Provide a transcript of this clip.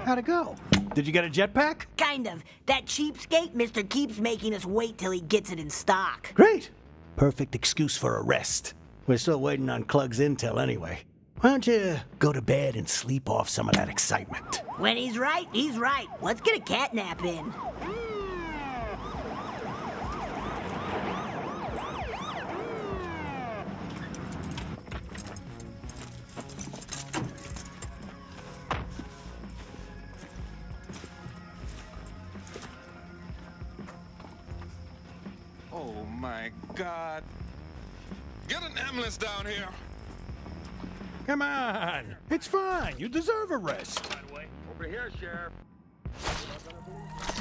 How'd it go? Did you get a jetpack? Kind of. That cheapskate, Mister keeps making us wait till he gets it in stock. Great. Perfect excuse for arrest. We're still waiting on Clugg's intel anyway. Why don't you go to bed and sleep off some of that excitement? When he's right, he's right. Let's get a cat nap in. Oh my God. Get an ambulance down here. Come on. It's fine. You deserve a rest. Over here, Sheriff.